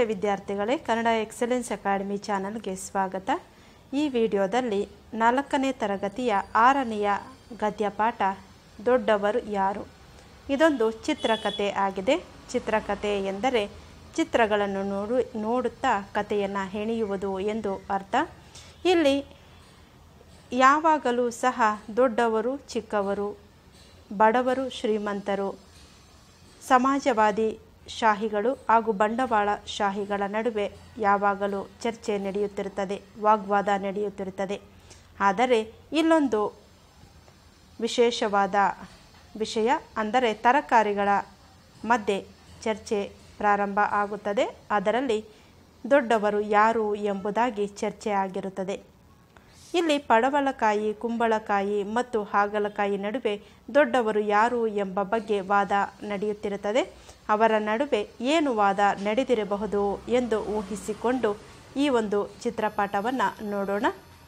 ನಮಸ್ತೆ ವಿದ್ಯಾರ್ಥಿಗಳೇ, Kannada excellence academy ಚಾನಲ್ಗೆ ಸ್ವಾಗತ. ಈ ವಿಡಿಯೋದಲ್ಲಿ 4ನೇ ತರಗತಿಯ 6ನೆಯ ಗದ್ಯಪಾಠ ದೊಡ್ಡವರು ಯಾರು. ಇದೊಂದು ಚಿತ್ರಕಥೆ ಆಗಿದೆ. ಚಿತ್ರಕಥೆ ಎಂದರೆ ಚಿತ್ರಗಳನ್ನು ನೋಡುತ್ತಾ ಕಥೆಯನ್ನು ಹೆಣೆಯುವುದು ಎಂದು ಅರ್ಥ. ಇಲ್ಲಿ ಯಾವಾಗಲೂ ಸಹ ದೊಡ್ಡವರು ಚಿಕ್ಕವರು, ಬಡವರು ಶ್ರೀಮಂತರು, ಸಮಾಜವಾದಿ ಶಾಹಿಗಳು ಹಾಗೂ ಬಂಡವಾಳ ಶಾಹಿಗಳ ನಡುವೆ ಯಾವಾಗಲೂ ಚರ್ಚೆ ನಡೆಯುತ್ತಿರುತ್ತದೆ, ವಾಗ್ವಾದ ನಡೆಯುತ್ತಿರುತ್ತದೆ. ಆದರೆ ಇಲ್ಲೊಂದು ವಿಶೇಷವಾದ ವಿಷಯ ಅಂದರೆ ತರಕಾರಿಗಳ ಮಧ್ಯೆ ಚರ್ಚೆ ಪ್ರಾರಂಭ ಆಗುತ್ತದೆ. ಅದರಲ್ಲಿ ದೊಡ್ಡವರು ಯಾರು ಎಂಬುದಾಗಿ ಚರ್ಚೆ ಆಗಿರುತ್ತದೆ. ಇಲ್ಲಿ ಪಡವಲಕಾಯಿ, ಕುಂಬಳಕಾಯಿ ಮತ್ತು ಹಾಗಲಕಾಯಿ ನಡುವೆ ದೊಡ್ಡವರು ಯಾರು ಎಂಬ ಬಗ್ಗೆ ವಾದ ನಡೆಯುತ್ತಿರುತ್ತದೆ. ಅವರ ನಡುವೆ ಏನು ವಾದ ನಡೆದಿರಬಹುದು ಎಂದು ಊಹಿಸಿಕೊಂಡು ಈ ಒಂದು ಚಿತ್ರಪಾಠವನ್ನು ನೋಡೋಣ.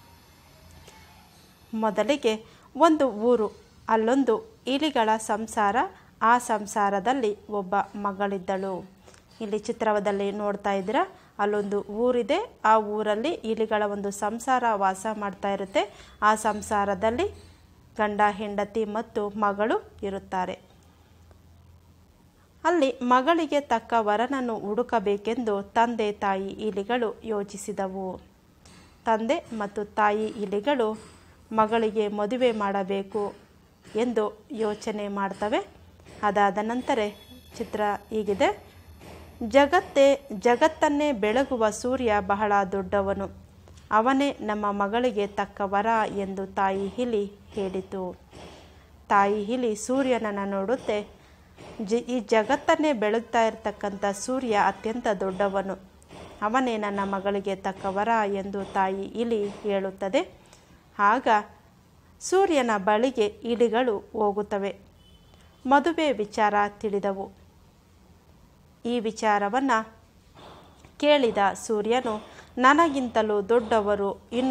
ಮೊದಲಿಗೆ ಒಂದು ಊರು, ಅಲ್ಲೊಂದು ಇಲಿಗಳ ಸಂಸಾರ. ಆ ಸಂಸಾರದಲ್ಲಿ ಒಬ್ಬ ಮಗಳಿದ್ದಳು. ಇಲ್ಲಿ ಚಿತ್ರದಲ್ಲಿ ನೋಡ್ತಾ ಇದ್ದೀರಾ, ಅಲ್ಲೊಂದು ಊರಿದೆ. ಆ ಊರಲ್ಲಿ ಇಲಿಗಳ ಒಂದು ಸಂಸಾರ ವಾಸ ಮಾಡ್ತಾ ಇರುತ್ತೆ. ಆ ಸಂಸಾರದಲ್ಲಿ ಗಂಡ, ಹೆಂಡತಿ ಮತ್ತು ಮಗಳು ಇರುತ್ತಾರೆ. ಅಲ್ಲಿ ಮಗಳಿಗೆ ತಕ್ಕ ವರನನ್ನು ಹುಡುಕಬೇಕೆಂದು ತಂದೆ ತಾಯಿ ಇಲಿಗಳು ಯೋಚಿಸಿದವು. ತಂದೆ ಮತ್ತು ತಾಯಿ ಇಲಿಗಳು ಮಗಳಿಗೆ ಮದುವೆ ಮಾಡಬೇಕು ಎಂದು ಯೋಚನೆ ಮಾಡ್ತವೆ. ಅದಾದ ನಂತರ ಚಿತ್ರ ಹೀಗಿದೆ. ಜಗತ್ತನ್ನೇ ಬೆಳಗುವ ಸೂರ್ಯ ಬಹಳ ದೊಡ್ಡವನು, ಅವನೇ ನಮ್ಮ ಮಗಳಿಗೆ ತಕ್ಕ ವರ ಎಂದು ತಾಯಿ ಇಲಿ ಹೇಳಿತು. ತಾಯಿ ಇಲಿ ಸೂರ್ಯನನ್ನು ನೋಡುತ್ತೆ. ಈ ಜಗತ್ತನ್ನೇ ಬೆಳಗ್ತಾ ಇರತಕ್ಕಂಥ ಸೂರ್ಯ ಅತ್ಯಂತ ದೊಡ್ಡವನು, ಅವನೇ ನನ್ನ ಮಗಳಿಗೆ ತಕ್ಕ ವರ ಎಂದು ತಾಯಿ ಇಲಿ ಹೇಳುತ್ತದೆ. ಆಗ ಸೂರ್ಯನ ಬಳಿಗೆ ಇಲಿಗಳು ಹೋಗುತ್ತವೆ. ಮದುವೆ ವಿಚಾರ ತಿಳಿದವು. ಈ ವಿಚಾರವನ್ನು ಕೇಳಿದ ಸೂರ್ಯನು, ನನಗಿಂತಲೂ ದೊಡ್ಡವರು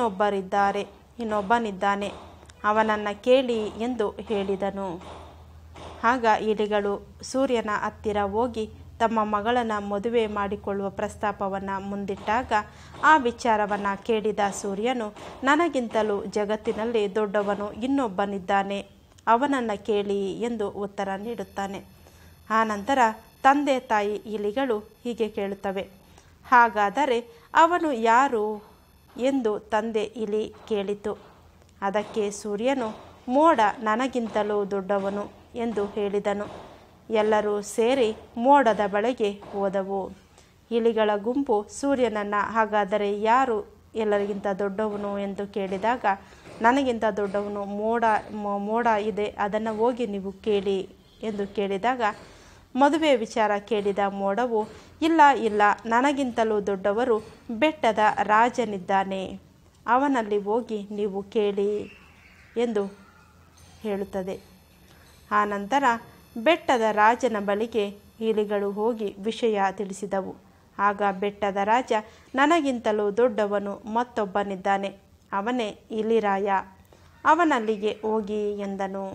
ಇನ್ನೊಬ್ಬನಿದ್ದಾನೆ, ಅವನನ್ನು ಕೇಳಿ ಎಂದು ಹೇಳಿದನು. ಆಗ ಇಲಿಗಳು ಸೂರ್ಯನ ಹತ್ತಿರ ಹೋಗಿ ತಮ್ಮ ಮಗಳನ್ನು ಮದುವೆ ಮಾಡಿಕೊಳ್ಳುವ ಪ್ರಸ್ತಾಪವನ್ನು ಮುಂದಿಟ್ಟಾಗ ಆ ವಿಚಾರವನ್ನು ಕೇಳಿದ ಸೂರ್ಯನು, ನನಗಿಂತಲೂ ಜಗತ್ತಿನಲ್ಲಿ ದೊಡ್ಡವನು ಇನ್ನೊಬ್ಬನಿದ್ದಾನೆ, ಅವನನ್ನು ಕೇಳಿ ಎಂದು ಉತ್ತರ ನೀಡುತ್ತಾನೆ. ಆನಂತರ ತಂದೆ ತಾಯಿ ಇಲಿಗಳು ಹೀಗೆ ಕೇಳುತ್ತವೆ, ಹಾಗಾದರೆ ಅವನು ಯಾರು ಎಂದು ತಂದೆ ಇಲಿ ಕೇಳಿತು. ಅದಕ್ಕೆ ಸೂರ್ಯನು, ಮೋಡ ನನಗಿಂತಲೂ ದೊಡ್ಡವನು ಎಂದು ಹೇಳಿದನು. ಎಲ್ಲರೂ ಸೇರಿ ಮೋಡದ ಬಳಿಗೆ ಹೋದವು. ಇಲಿಗಳ ಗುಂಪು ಸೂರ್ಯನನ್ನು, ಹಾಗಾದರೆ ಯಾರು ಎಲ್ಲರಿಗಿಂತ ದೊಡ್ಡವನು ಎಂದು ಕೇಳಿದಾಗ, ನನಗಿಂತ ದೊಡ್ಡವನು ಮೋಡ ಇದೆ, ಅದನ್ನು ಹೋಗಿ ನೀವು ಕೇಳಿ ಎಂದು ಕೇಳಿದಾಗ, ಮದುವೆ ವಿಚಾರ ಕೇಳಿದ ಮೋಡವು, ಇಲ್ಲ, ನನಗಿಂತಲೂ ದೊಡ್ಡವರು ಬೆಟ್ಟದ ರಾಜನಿದ್ದಾನೆ, ಅವನಲ್ಲಿ ಹೋಗಿ ನೀವು ಕೇಳಿ ಎಂದು ಹೇಳುತ್ತದೆ. ಆನಂತರ ಬೆಟ್ಟದ ರಾಜನ ಬಳಿಗೆ ಇಲಿಗಳು ಹೋಗಿ ವಿಷಯ ತಿಳಿಸಿದವು. ಆಗ ಬೆಟ್ಟದ ರಾಜ, ನನಗಿಂತಲೂ ದೊಡ್ಡವನು ಮತ್ತೊಬ್ಬನಿದ್ದಾನೆ, ಅವನೇ ಇಲಿರಾಯ, ಅವನಲ್ಲಿಗೆ ಹೋಗಿ ಎಂದನು.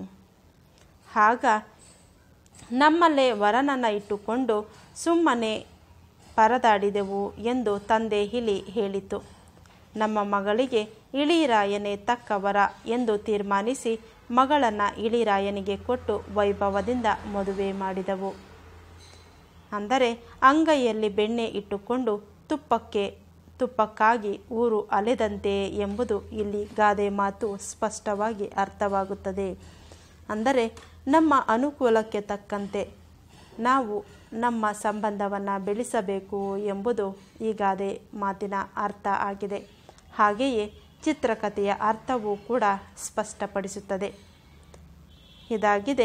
ಆಗ ನಮ್ಮಲ್ಲೇ ವರನನ್ನು ಇಟ್ಟುಕೊಂಡು ಸುಮ್ಮನೆ ಪರದಾಡಿದೆವು ಎಂದು ತಂದೆ ಇಲಿ ಹೇಳಿತು. ನಮ್ಮ ಮಗಳಿಗೆ ಇಳಿರಾಯನೇ ತಕ್ಕ ವರ ಎಂದು ತೀರ್ಮಾನಿಸಿ ಮಗಳನ್ನು ಇಳಿರಾಯನಿಗೆ ಕೊಟ್ಟು ವೈಭವದಿಂದ ಮದುವೆ ಮಾಡಿದವು. ಅಂದರೆ ಅಂಗೈಯಲ್ಲಿ ಬೆಣ್ಣೆ ಇಟ್ಟುಕೊಂಡು ತುಪ್ಪಕ್ಕಾಗಿ ಊರು ಅಲೆದಂತೆ ಎಂಬುದು ಇಲ್ಲಿ ಗಾದೆ ಮಾತು ಸ್ಪಷ್ಟವಾಗಿ ಅರ್ಥವಾಗುತ್ತದೆ. ಅಂದರೆ ನಮ್ಮ ಅನುಕೂಲಕ್ಕೆ ತಕ್ಕಂತೆ ನಾವು ನಮ್ಮ ಸಂಬಂಧವನ್ನು ಬೆಳೆಸಬೇಕು ಎಂಬುದು ಈ ಗಾದೆ ಮಾತಿನ ಅರ್ಥ ಆಗಿದೆ. ಹಾಗೆಯೇ ಚಿತ್ರಕಥೆಯ ಅರ್ಥವೂ ಕೂಡ ಸ್ಪಷ್ಟಪಡಿಸುತ್ತದೆ. ಇದಾಗಿದೆ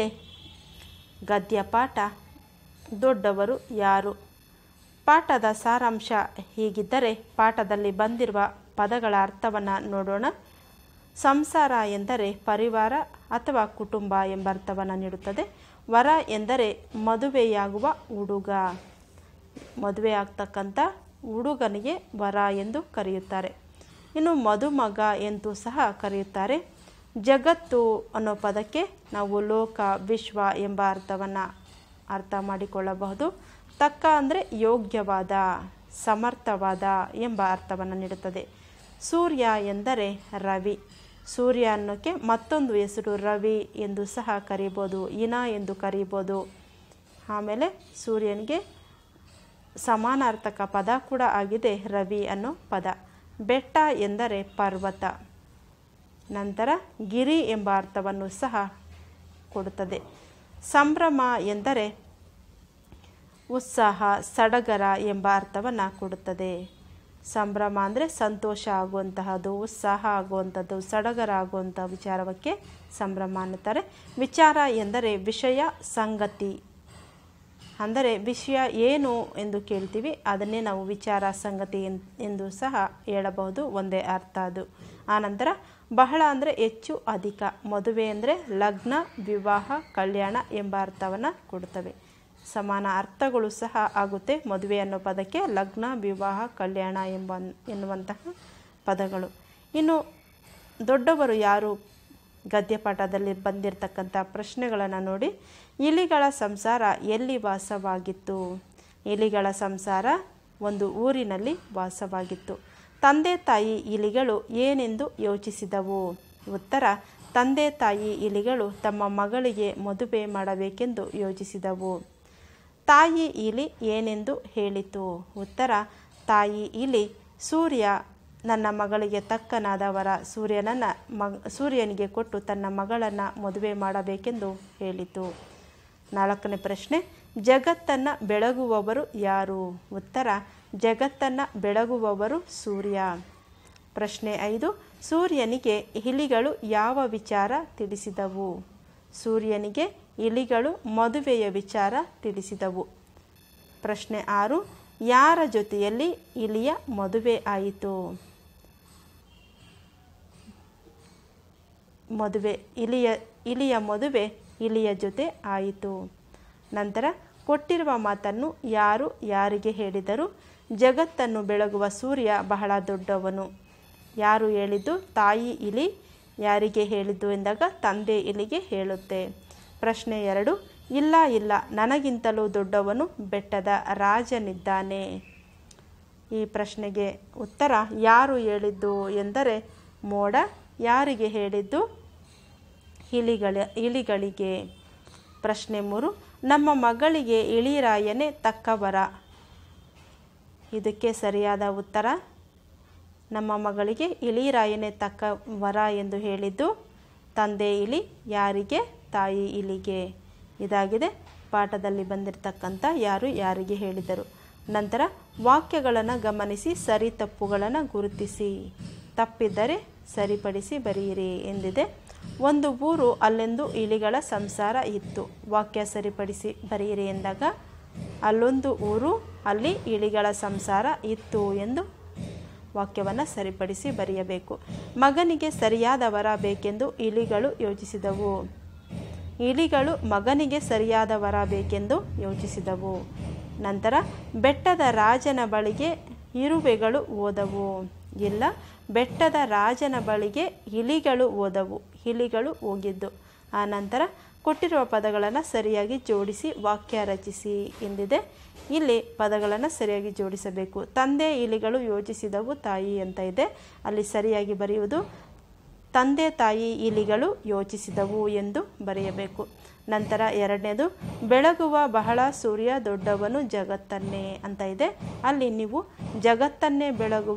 ಗದ್ಯಪಾಠ ದೊಡ್ಡವರು ಯಾರು. ಪಾಠದ ಸಾರಾಂಶ ಹೀಗಿದ್ದರೆ ಪಾಠದಲ್ಲಿ ಬಂದಿರುವ ಪದಗಳ ಅರ್ಥವನ್ನು ನೋಡೋಣ. ಸಂಸಾರ ಎಂದರೆ ಪರಿವಾರ ಅಥವಾ ಕುಟುಂಬ ಎಂಬ ಅರ್ಥವನ್ನು ನೀಡುತ್ತದೆ. ವರ ಎಂದರೆ ಮದುವೆಯಾಗುವ ಹುಡುಗ, ಮದುವೆ ಆಗ್ತಕ್ಕಂಥ ಹುಡುಗನಿಗೆ ವರ ಎಂದು ಕರೆಯುತ್ತಾರೆ. ಇನ್ನು ಮದುಮಗ ಎಂದು ಸಹ ಕರೆಯುತ್ತಾರೆ. ಜಗತ್ತು ಅನ್ನೋ ಪದಕ್ಕೆ ನಾವು ಲೋಕ, ವಿಶ್ವ ಎಂಬ ಅರ್ಥ ಮಾಡಿಕೊಳ್ಳಬಹುದು. ತಕ್ಕ ಅಂದರೆ ಯೋಗ್ಯವಾದ, ಸಮರ್ಥವಾದ ಎಂಬ ಅರ್ಥವನ್ನು ನೀಡುತ್ತದೆ. ಸೂರ್ಯ ಎಂದರೆ ರವಿ. ಸೂರ್ಯ ಅನ್ನೋಕ್ಕೆ ಮತ್ತೊಂದು ಹೆಸರು ರವಿ ಎಂದು ಸಹ ಕರೀಬೋದು, ಇನ ಎಂದು ಕರೀಬೋದು. ಆಮೇಲೆ ಸೂರ್ಯನಿಗೆ ಸಮಾನಾರ್ಥಕ ಪದ ಕೂಡ ಆಗಿದೆ ರವಿ ಅನ್ನೋ ಪದ. ಬೆಟ್ಟ ಎಂದರೆ ಪರ್ವತ. ನಂತರ ಗಿರಿ ಎಂಬ ಅರ್ಥವನ್ನು ಸಹ ಕೊಡುತ್ತದೆ. ಸಂಭ್ರಮ ಎಂದರೆ ಉತ್ಸಾಹ, ಸಡಗರ ಎಂಬ ಅರ್ಥವನ್ನು ಕೊಡುತ್ತದೆ. ಸಂಭ್ರಮ ಅಂದರೆ ಸಂತೋಷ ಆಗುವಂತಹದ್ದು, ಉತ್ಸಾಹ ಆಗುವಂಥದ್ದು, ಸಡಗರ ಆಗುವಂಥ ವಿಚಾರಕ್ಕೆ ಸಂಭ್ರಮ ಅನ್ನುತ್ತಾರೆ. ವಿಚಾರ ಎಂದರೆ ವಿಷಯ, ಸಂಗತಿ. ಅಂದರೆ ವಿಷಯ ಏನು ಎಂದು ಕೇಳ್ತೀವಿ, ಅದನ್ನೇ ನಾವು ವಿಚಾರ, ಸಂಗತಿ ಎಂದು ಸಹ ಹೇಳಬಹುದು, ಒಂದೇ ಅರ್ಥ ಅದು. ಆನಂತರ ಬಹಳ ಅಂದರೆ ಹೆಚ್ಚು, ಅಧಿಕ. ಮದುವೆ ಅಂದರೆ ಲಗ್ನ, ವಿವಾಹ, ಕಲ್ಯಾಣ ಎಂಬ ಅರ್ಥವನ್ನು ಕೊಡುತ್ತವೆ. ಸಮಾನ ಅರ್ಥಗಳು ಸಹ ಆಗುತ್ತೆ ಮದುವೆ ಅನ್ನೋ ಪದಕ್ಕೆ, ಲಗ್ನ, ವಿವಾಹ, ಕಲ್ಯಾಣ ಎನ್ನುವಂತಹ ಪದಗಳು. ಇನ್ನು ದೊಡ್ಡವರು ಯಾರು ಗದ್ಯಪಾಠದಲ್ಲಿ ಬಂದಿರತಕ್ಕಂಥ ಪ್ರಶ್ನೆಗಳನ್ನು ನೋಡಿ. ಇಲಿಗಳ ಸಂಸಾರ ಎಲ್ಲಿ ವಾಸವಾಗಿತ್ತು? ಇಲಿಗಳ ಸಂಸಾರ ಒಂದು ಊರಿನಲ್ಲಿ ವಾಸವಾಗಿತ್ತು. ತಂದೆ ತಾಯಿ ಇಲಿಗಳು ಏನೆಂದು ಯೋಚಿಸಿದವು? ಉತ್ತರ: ತಂದೆ ತಾಯಿ ಇಲಿಗಳು ತಮ್ಮ ಮಗಳಿಗೆ ಮದುವೆ ಮಾಡಬೇಕೆಂದು ಯೋಚಿಸಿದವು. ತಾಯಿ ಇಲಿ ಏನೆಂದು ಹೇಳಿತು? ಉತ್ತರ: ತಾಯಿ ಇಲಿ ಸೂರ್ಯ ನನ್ನ ಮಗಳಿಗೆ ತಕ್ಕನಾದವರ ಸೂರ್ಯನಿಗೆ ಕೊಟ್ಟು ತನ್ನ ಮಗಳನ್ನು ಮದುವೆ ಮಾಡಬೇಕೆಂದು ಹೇಳಿತು. 4ನೇ ಪ್ರಶ್ನೆ: ಜಗತ್ತನ್ನು ಬೆಳಗುವವರು ಯಾರು? ಉತ್ತರ: ಜಗತ್ತನ್ನು ಬೆಳಗುವವರು ಸೂರ್ಯ. ಪ್ರಶ್ನೆ 5: ಸೂರ್ಯನಿಗೆ ಇಲಿಗಳು ಯಾವ ವಿಚಾರ ತಿಳಿಸಿದವು? ಸೂರ್ಯನಿಗೆ ಇಲಿಗಳು ಮದುವೆಯ ವಿಚಾರ ತಿಳಿಸಿದವು. ಪ್ರಶ್ನೆ 6: ಯಾರ ಜೊತೆಯಲ್ಲಿ ಇಲಿಯ ಮದುವೆ ಆಯಿತು? ಇಲಿಯ ಮದುವೆ ಇಲಿಯ ಜೊತೆ ಆಯಿತು. ನಂತರ ಕೊಟ್ಟಿರುವ ಮಾತನ್ನು ಯಾರು ಯಾರಿಗೆ ಹೇಳಿದರು? ಜಗತ್ತನ್ನು ಬೆಳಗುವ ಸೂರ್ಯ ಬಹಳ ದೊಡ್ಡವನು. ಯಾರು ಹೇಳಿದ್ದು? ತಾಯಿ ಇಲಿ. ಯಾರಿಗೆ ಹೇಳಿದ್ದು ಎಂದಾಗ ತಂದೆ ಇಲಿಗೆ ಹೇಳುತ್ತೆ. ಪ್ರಶ್ನೆ 2: ಇಲ್ಲ ಇಲ್ಲ, ನನಗಿಂತಲೂ ದೊಡ್ಡವನು ಬೆಟ್ಟದ ರಾಜನಿದ್ದಾನೆ. ಈ ಪ್ರಶ್ನೆಗೆ ಉತ್ತರ: ಯಾರು ಹೇಳಿದ್ದು ಎಂದರೆ ಮೋಡ. ಯಾರಿಗೆ ಹೇಳಿದ್ದು? ಇಲಿಗಳಿಗೆ. ಪ್ರಶ್ನೆ 3: ನಮ್ಮ ಮಗಳಿಗೆ ಇಳಿರಾಯನೇ ತಕ್ಕ ವರ. ಇದಕ್ಕೆ ಸರಿಯಾದ ಉತ್ತರ: ನಮ್ಮ ಮಗಳಿಗೆ ಇಳಿರಾಯನೇ ತಕ್ಕ ವರ ಎಂದು ಹೇಳಿದ್ದು ತಂದೆ ಇಲಿ. ಯಾರಿಗೆ? ತಾಯಿ ಇಲಿಗೆ. ಇದಾಗಿದೆ ಪಾಠದಲ್ಲಿ ಬಂದಿರತಕ್ಕಂಥ ಯಾರು ಯಾರಿಗೆ ಹೇಳಿದರು. ನಂತರ ವಾಕ್ಯಗಳನ್ನು ಗಮನಿಸಿ ಸರಿ ತಪ್ಪುಗಳನ್ನು ಗುರುತಿಸಿ, ತಪ್ಪಿದ್ದರೆ ಸರಿಪಡಿಸಿ ಬರೆಯಿರಿ ಎಂದಿದೆ. ಒಂದು ಊರು, ಅಲ್ಲೊಂದು ಇಲಿಗಳ ಸಂಸಾರ ಇತ್ತು. ವಾಕ್ಯ ಸರಿಪಡಿಸಿ ಬರೆಯಿರಿ ಎಂದಾಗ ಅಲ್ಲೊಂದು ಊರು, ಅಲ್ಲಿ ಇಲಿಗಳ ಸಂಸಾರ ಇತ್ತು ಎಂದು ವಾಕ್ಯವನ್ನು ಸರಿಪಡಿಸಿ ಬರೆಯಬೇಕು. ಮಗನಿಗೆ ಸರಿಯಾದ ವರ ಬೇಕೆಂದು ಇಲಿಗಳು ಯೋಚಿಸಿದವು. ಇಲಿಗಳು ಮಗನಿಗೆ ಸರಿಯಾದ ವರ ಬೇಕೆಂದು ಯೋಚಿಸಿದವು. ನಂತರ ಬೆಟ್ಟದ ರಾಜನ ಬಳಿಗೆ ಇರುವೆಗಳು ಹೋದವು. ಇಲ್ಲ, ಬೆಟ್ಟದ ರಾಜನ ಬಳಿಗೆ ಇಲಿಗಳು ಹೋದವು. ಇಲಿಗಳು ಹೋಗಿದ್ದು. ಆ ನಂತರ ಕೊಟ್ಟಿರುವ ಪದಗಳನ್ನು ಸರಿಯಾಗಿ ಜೋಡಿಸಿ ವಾಕ್ಯ ರಚಿಸಿ ಎಂದಿದೆ. ಇಲ್ಲಿ ಪದಗಳನ್ನು ಸರಿಯಾಗಿ ಜೋಡಿಸಬೇಕು. ತಂದೆ ಇಲಿಗಳು ಯೋಚಿಸಿದವು ತಾಯಿ ಅಂತ ಇದೆ. ಅಲ್ಲಿ ಸರಿಯಾಗಿ ಬರೆಯುವುದು ತಂದೆ ತಾಯಿ ಇಲಿಗಳು ಯೋಚಿಸಿದವು ಎಂದು ಬರೆಯಬೇಕು. ನಂತರ 2ನೇದು ಬೆಳಗುವ ಬಹಳ ಸೂರ್ಯ ದೊಡ್ಡವನು ಜಗತ್ತನ್ನೇ ಅಂತ ಇದೆ. ಅಲ್ಲಿ ನೀವು ಜಗತ್ತನ್ನೇ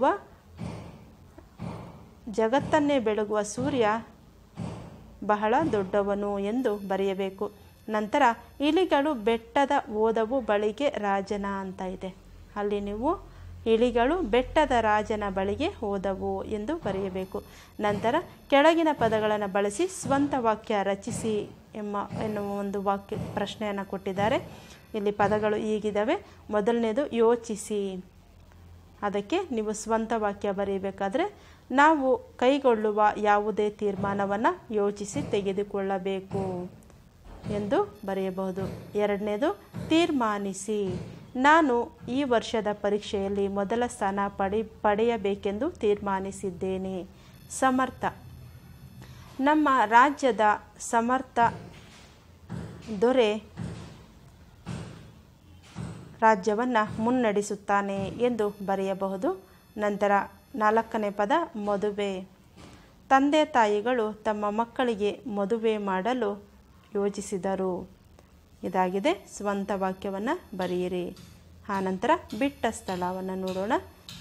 ಬೆಳಗುವ ಸೂರ್ಯ ಬಹಳ ದೊಡ್ಡವನು ಎಂದು ಬರೆಯಬೇಕು. ನಂತರ ಇಲಿಗಳು ಬೆಟ್ಟದ ಹೋದವು ಬಳಿಗೆ ರಾಜನ ಅಂತ ಇದೆ. ಅಲ್ಲಿ ನೀವು ಇಲಿಗಳು ಬೆಟ್ಟದ ರಾಜನ ಬಳಿಗೆ ಹೋದವು ಎಂದು ಬರೆಯಬೇಕು. ನಂತರ ಕೆಳಗಿನ ಪದಗಳನ್ನು ಬಳಸಿ ಸ್ವಂತ ವಾಕ್ಯ ರಚಿಸಿ ಎನ್ನುವ ಒಂದು ವಾಕ್ಯ ಪ್ರಶ್ನೆಯನ್ನು ಕೊಟ್ಟಿದ್ದಾರೆ. ಇಲ್ಲಿ ಪದಗಳು ಹೀಗಿದ್ದಾವೆ. ಮೊದಲನೇದು ಯೋಚಿಸಿ. ಅದಕ್ಕೆ ನೀವು ಸ್ವಂತ ವಾಕ್ಯ ಬರೆಯಬೇಕಾದ್ರೆ ನಾವು ಕೈಗೊಳ್ಳುವ ಯಾವುದೇ ತೀರ್ಮಾನವನ್ನು ಯೋಚಿಸಿ ತೆಗೆದುಕೊಳ್ಳಬೇಕು ಎಂದು ಬರೆಯಬಹುದು. 2ನೇದು ತೀರ್ಮಾನಿಸಿ. ನಾನು ಈ ವರ್ಷದ ಪರೀಕ್ಷೆಯಲ್ಲಿ ಮೊದಲ ಸ್ಥಾನ ಪಡೆಯಬೇಕೆಂದು ತೀರ್ಮಾನಿಸಿದ್ದೇನೆ. ಸಮರ್ಥ. ನಮ್ಮ ರಾಜ್ಯದ ಸಮರ್ಥ ದೊರೆ ರಾಜ್ಯವನ್ನು ಮುನ್ನಡೆಸುತ್ತಾನೆ ಎಂದು ಬರೆಯಬಹುದು. ನಂತರ 4ನೇ ಪದ ಮದುವೆ. ತಂದೆ ತಾಯಿಗಳು ತಮ್ಮ ಮಕ್ಕಳಿಗೆ ಮದುವೆ ಮಾಡಲು ಯೋಜಿಸಿದರು. ಇದಾಗಿದೆ. ಸ್ವಂತ ವಾಕ್ಯವನ್ನು ಬರೆಯಿರಿ. ಆನಂತರ ಬಿಟ್ಟ ಸ್ಥಳವನ್ನು ನೋಡೋಣ.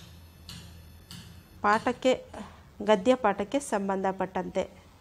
ಗದ್ಯ ಪಾಠಕ್ಕೆ ಸಂಬಂಧಪಟ್ಟಂತೆ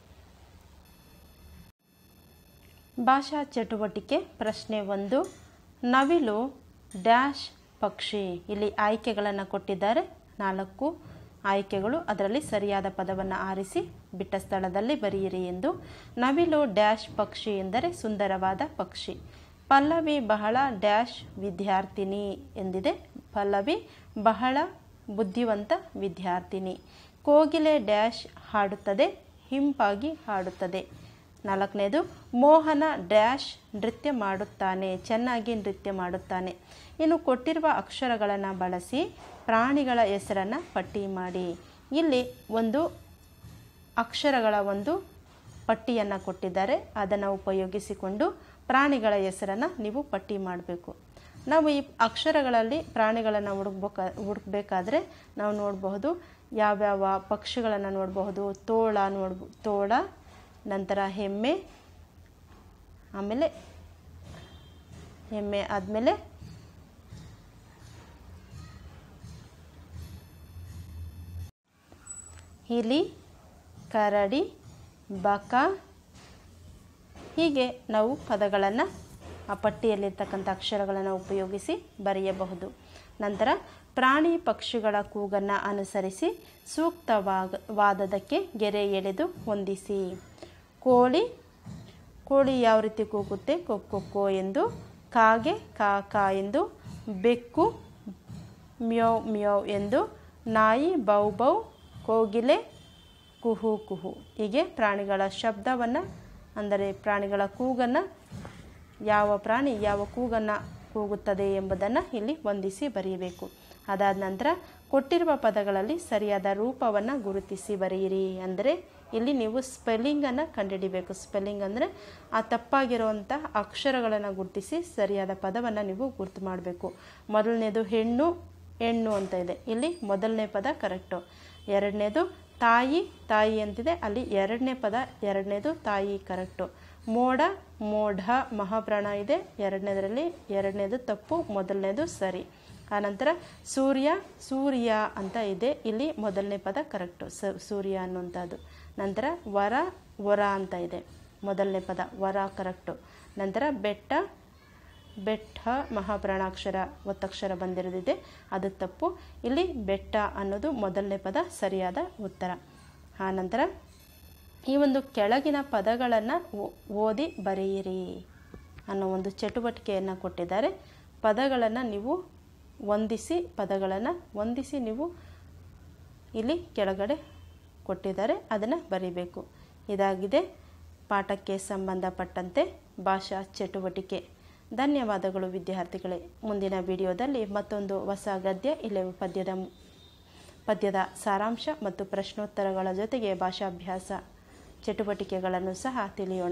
ಭಾಷಾ ಚಟುವಟಿಕೆ ಪ್ರಶ್ನೆ 1. ನವಿಲು ಡ್ಯಾಶ್ ಪಕ್ಷಿ. ಇಲ್ಲಿ ಆಯ್ಕೆಗಳನ್ನು ಕೊಟ್ಟಿದ್ದಾರೆ. 4 ಆಯ್ಕೆಗಳು. ಅದರಲ್ಲಿ ಸರಿಯಾದ ಪದವನ್ನು ಆರಿಸಿ ಬಿಟ್ಟ ಸ್ಥಳದಲ್ಲಿ ಬರೆಯಿರಿ ಎಂದು. ನವಿಲು ಡ್ಯಾಶ್ ಪಕ್ಷಿ ಎಂದರೆ ಸುಂದರವಾದ ಪಕ್ಷಿ. ಪಲ್ಲವಿ ಬಹಳ ಡ್ಯಾಶ್ ವಿದ್ಯಾರ್ಥಿನಿ ಎಂದಿದೆ. ಪಲ್ಲವಿ ಬಹಳ ಬುದ್ಧಿವಂತ ವಿದ್ಯಾರ್ಥಿನಿ. ಕೋಗಿಲೆ ಡ್ಯಾಶ್ ಹಾಡುತ್ತದೆ, ಹಿಂಪಾಗಿ ಹಾಡುತ್ತದೆ. 4ನೇದು ಮೋಹನ ಡ್ಯಾಶ್ ನೃತ್ಯ ಮಾಡುತ್ತಾನೆ, ಚೆನ್ನಾಗಿ ನೃತ್ಯ ಮಾಡುತ್ತಾನೆ. ಇನ್ನು ಕೊಟ್ಟಿರುವ ಅಕ್ಷರಗಳನ್ನು ಬಳಸಿ ಪ್ರಾಣಿಗಳ ಹೆಸರನ್ನು ಪಟ್ಟಿ ಮಾಡಿ. ಇಲ್ಲಿ ಒಂದು ಅಕ್ಷರಗಳ ಒಂದು ಪಟ್ಟಿಯನ್ನು ಕೊಟ್ಟಿದ್ದಾರೆ. ಅದನ್ನು ಉಪಯೋಗಿಸಿಕೊಂಡು ಪ್ರಾಣಿಗಳ ಹೆಸರನ್ನು ನೀವು ಪಟ್ಟಿ ಮಾಡಬೇಕು. ನಾವು ಈ ಅಕ್ಷರಗಳಲ್ಲಿ ಪ್ರಾಣಿಗಳನ್ನು ಹುಡುಕಬೇಕಾದ್ರೆ ನಾವು ನೋಡಬಹುದು ಯಾವ್ಯಾವ ಪಕ್ಷಿಗಳನ್ನು ನೋಡಬಹುದು. ತೋಳ, ನಂತರ ಎಮ್ಮೆ, ಆಮೇಲೆ ಎಮ್ಮೆ ಆದಮೇಲೆ ಇಲಿ, ಕರಡಿ, ಬಕ. ಹೀಗೆ ನಾವು ಪದಗಳನ್ನು ಆ ಪಟ್ಟಿಯಲ್ಲಿರ್ತಕ್ಕಂಥ ಅಕ್ಷರಗಳನ್ನು ಉಪಯೋಗಿಸಿ ಬರೆಯಬಹುದು. ನಂತರ ಪ್ರಾಣಿ ಪಕ್ಷಿಗಳ ಕೂಗನ್ನು ಅನುಸರಿಸಿ ಸೂಕ್ತವಾದದಕ್ಕೆ ಗೆರೆ ಎಳೆದು ಹೊಂದಿಸಿ. ಕೋಳಿ ಯಾವ ರೀತಿ ಕೂಗುತ್ತೆ? ಕೊಕ್ಕೊ ಎಂದು. ಕಾಗೆ ಕಾ ಎಂದು. ಬೆಕ್ಕು ಮ್ಯೌ ಮ್ಯೌ ಎಂದು. ನಾಯಿ ಬೌ ಬೌ. ಕೋಗಿಲೆ ಕುಹು ಕುಹು. ಹೀಗೆ ಪ್ರಾಣಿಗಳ ಶಬ್ದವನ್ನು ಅಂದರೆ ಪ್ರಾಣಿಗಳ ಕೂಗನ್ನು ಯಾವ ಪ್ರಾಣಿ ಯಾವ ಕೂಗನ್ನು ಕೂಗುತ್ತದೆ ಎಂಬುದನ್ನು ಇಲ್ಲಿ ಹೊಂದಿಸಿ ಬರೆಯಬೇಕು. ಅದಾದ ನಂತರ ಕೊಟ್ಟಿರುವ ಪದಗಳಲ್ಲಿ ಸರಿಯಾದ ರೂಪವನ್ನು ಗುರುತಿಸಿ ಬರೆಯಿರಿ. ಅಂದರೆ ಇಲ್ಲಿ ನೀವು ಸ್ಪೆಲ್ಲಿಂಗನ್ನು ಕಂಡುಹಿಡಿಬೇಕು. ಸ್ಪೆಲ್ಲಿಂಗ್ ಅಂದರೆ ಆ ತಪ್ಪಾಗಿರುವಂಥ ಅಕ್ಷರಗಳನ್ನು ಗುರುತಿಸಿ ಸರಿಯಾದ ಪದವನ್ನು ನೀವು ಗುರುತು ಮಾಡಬೇಕು. ಮೊದಲನೇದು ಹೆಣ್ಣು ಅಂತ ಇದೆ. ಇಲ್ಲಿ ಮೊದಲನೇ ಪದ ಕರೆಕ್ಟು. 2ನೇದು ತಾಯಿ ಅಂತಿದೆ. ಅಲ್ಲಿ 2ನೇ ಪದ 2ನೇದು ತಾಯಿ ಕರೆಕ್ಟು. ಮೋಢ ಮಹಾಪ್ರಾಣ ಇದೆ. 2ನೇದರಲ್ಲಿ 2ನೇದು ತಪ್ಪು, 1ನೇದು ಸರಿ. ಆನಂತರ ಸೂರ್ಯ ಅಂತ ಇದೆ. ಇಲ್ಲಿ ಮೊದಲನೇ ಪದ ಕರೆಕ್ಟು, ಸೂರ್ಯ ಅನ್ನುವಂಥದ್ದು. ನಂತರ ವರ ಅಂತ ಇದೆ. ಮೊದಲನೇ ಪದ ವರ ಕರೆಕ್ಟು. ನಂತರ ಬೆಟ್ಟ ಮಹಾಪ್ರಾಣಾಕ್ಷರ ಒತ್ತಕ್ಷರ ಬಂದಿರೋದಿದೆ, ಅದು ತಪ್ಪು. ಇಲ್ಲಿ ಬೆಟ್ಟ ಅನ್ನೋದು ಮೊದಲನೇ ಪದ ಸರಿಯಾದ ಉತ್ತರ. ಆನಂತರ ಈ ಒಂದು ಕೆಳಗಿನ ಪದಗಳನ್ನು ಓದಿ ಬರೆಯಿರಿ ಅನ್ನೋ ಒಂದು ಚಟುವಟಿಕೆಯನ್ನು ಕೊಟ್ಟಿದ್ದಾರೆ. ಪದಗಳನ್ನು ನೀವು ಹೊಂದಿಸಿ ನೀವು ಇಲ್ಲಿ ಕೆಳಗಡೆ ಕೊಟ್ಟಿದ್ದಾರೆ, ಅದನ್ನು ಬರೀಬೇಕು. ಇದಾಗಿದೆ ಪಾಠಕ್ಕೆ ಸಂಬಂಧಪಟ್ಟಂತೆ ಭಾಷಾ ಚಟುವಟಿಕೆ. ಧನ್ಯವಾದಗಳು ವಿದ್ಯಾರ್ಥಿಗಳೇ. ಮುಂದಿನ ವಿಡಿಯೋದಲ್ಲಿ ಮತ್ತೊಂದು ಹೊಸ ಗದ್ಯ ಇಲ್ಲವೇ ಪದ್ಯದ ಸಾರಾಂಶ ಮತ್ತು ಪ್ರಶ್ನೋತ್ತರಗಳ ಜೊತೆಗೆ ಭಾಷಾಭ್ಯಾಸ ಚಟುವಟಿಕೆಗಳನ್ನು ಸಹ ತಿಳಿಯೋಣ.